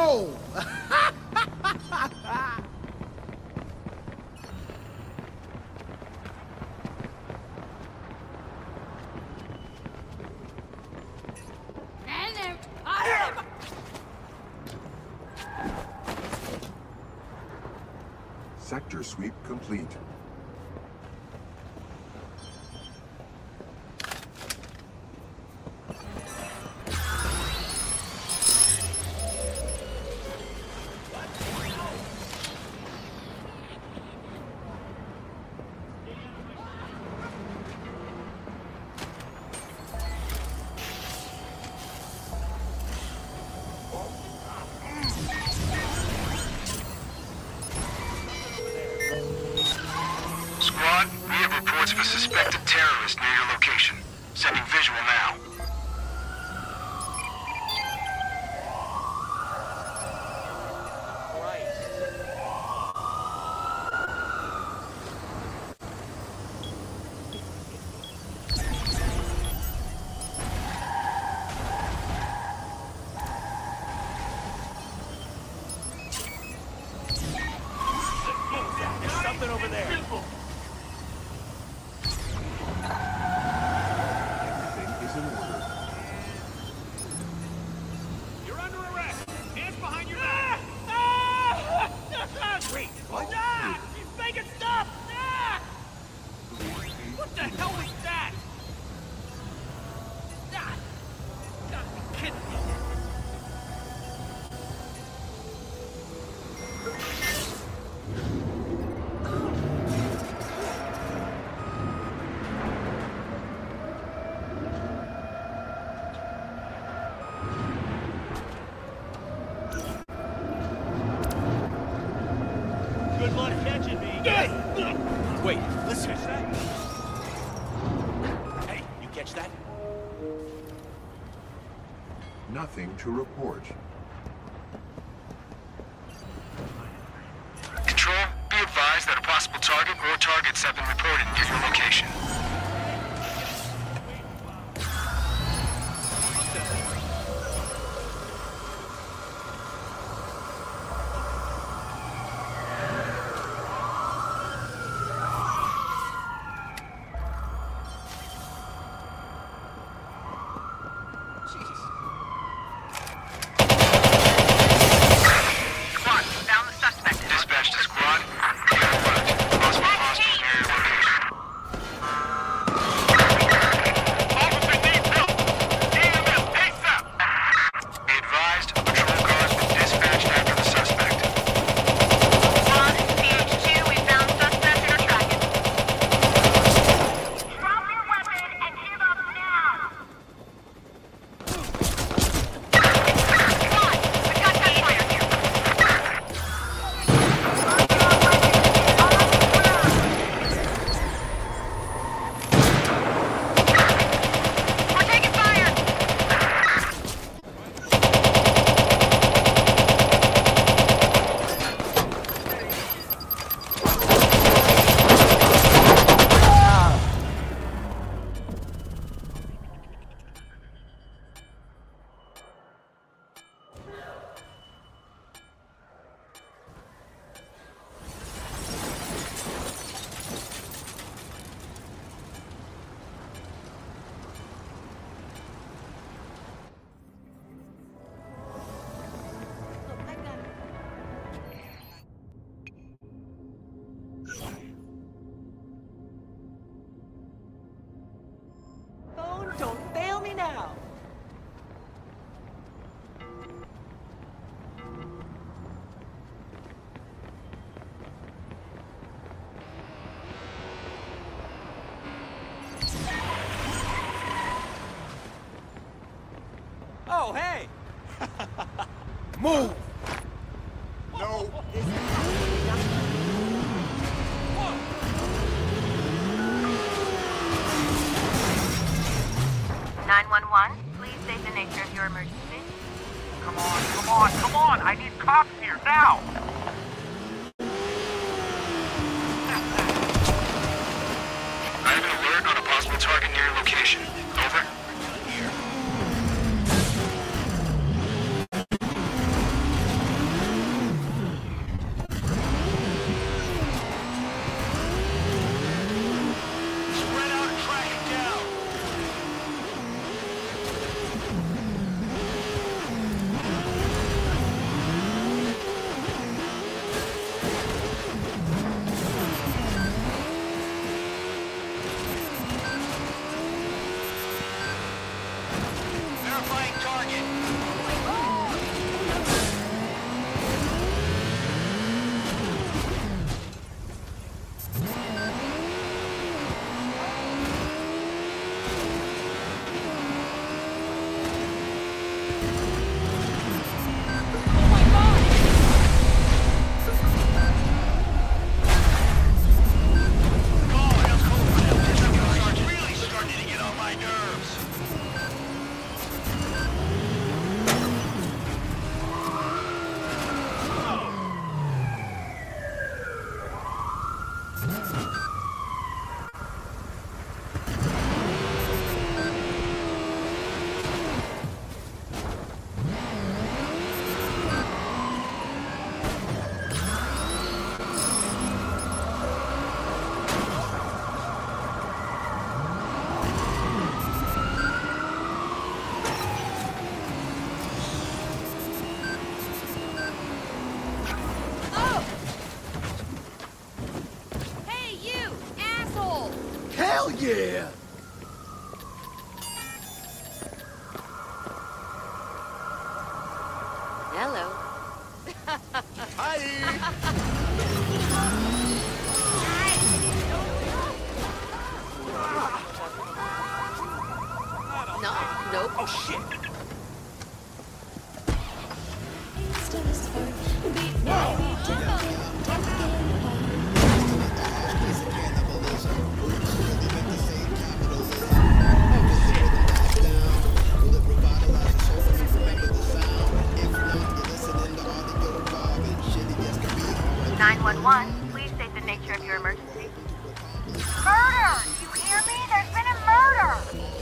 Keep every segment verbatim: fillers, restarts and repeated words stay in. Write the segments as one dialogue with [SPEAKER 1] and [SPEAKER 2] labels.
[SPEAKER 1] go!
[SPEAKER 2] Sector sweep complete.
[SPEAKER 3] Reports of a suspected terrorist near your location. Sending visual now.
[SPEAKER 4] There's something over there.
[SPEAKER 5] You're under arrest! Hands behind your back!
[SPEAKER 4] Wait, what?
[SPEAKER 5] Ah! He's making stuff! Ah! What the hell was that? Ah! You gotta be kidding me!
[SPEAKER 4] Good luck catching me. Wait, listen. Catch that? Hey, you catch that?
[SPEAKER 2] Nothing to report.
[SPEAKER 3] Control, be advised that a possible target or targets have been reported near your location.
[SPEAKER 6] Don't fail me now!
[SPEAKER 4] Oh, hey!
[SPEAKER 1] Move!
[SPEAKER 2] No!
[SPEAKER 7] nine one one, please state the nature of your emergency.
[SPEAKER 5] Come on, come on, come on! I need cops here, now!
[SPEAKER 3] I have an alert on a possible target near your location. Over.
[SPEAKER 1] Hell yeah!
[SPEAKER 6] Hello. No, nope.
[SPEAKER 5] Oh, shit!
[SPEAKER 7] nine one one, please state the nature of your emergency. Murder! You hear me? There's been a murder!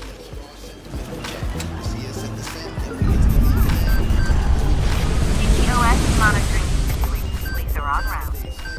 [SPEAKER 7] C T O S is monitoring the situation. Police are en route.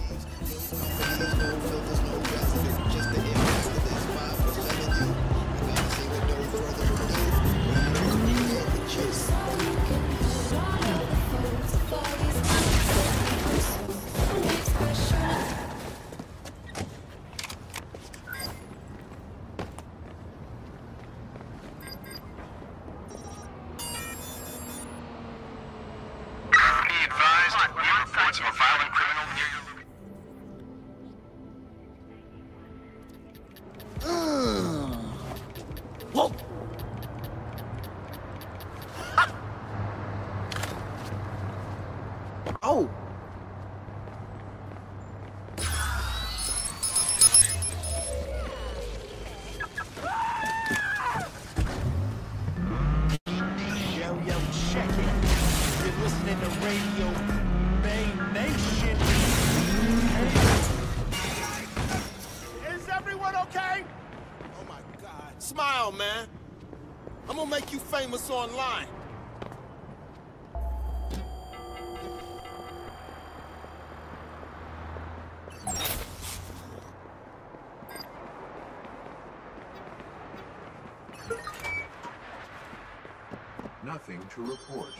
[SPEAKER 3] Be advised, new reports of a violent criminal near your location.
[SPEAKER 1] Whoa! Oh!
[SPEAKER 4] Yo, yo, check it. You're listening to Radio Main Nation.
[SPEAKER 5] Is everyone okay?
[SPEAKER 8] Oh my God. Smile, man. I'm gonna make you famous online.
[SPEAKER 2] Nothing to report.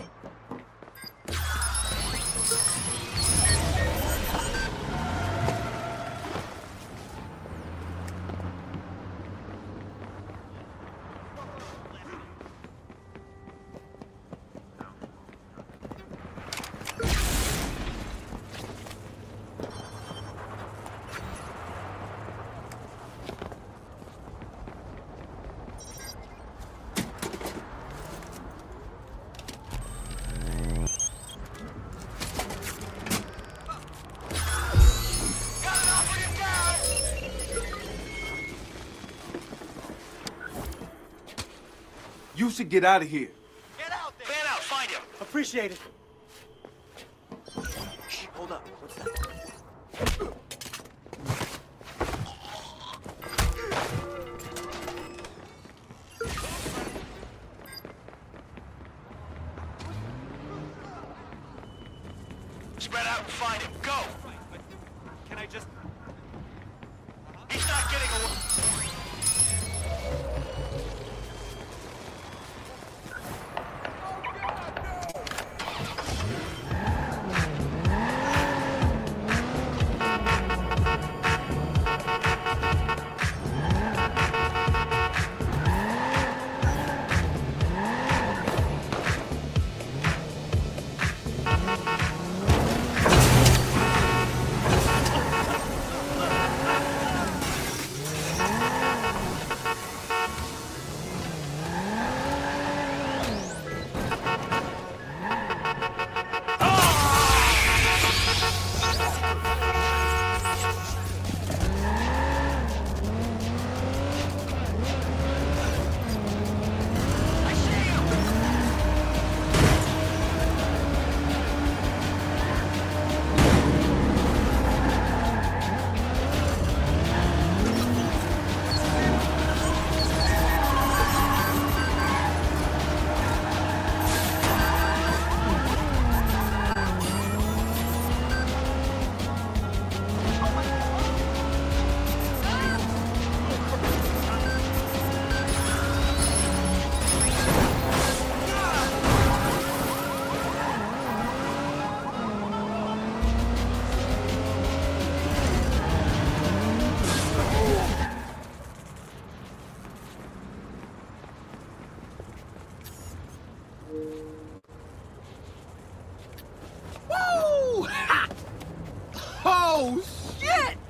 [SPEAKER 1] You should get out of here.
[SPEAKER 5] Get out there!
[SPEAKER 3] Fan out, find him!
[SPEAKER 4] Appreciate it.
[SPEAKER 5] Hold up. What's that?
[SPEAKER 3] Spread out and find him. Go!
[SPEAKER 5] Can I just...
[SPEAKER 3] He's not getting away.
[SPEAKER 5] Oh, shit!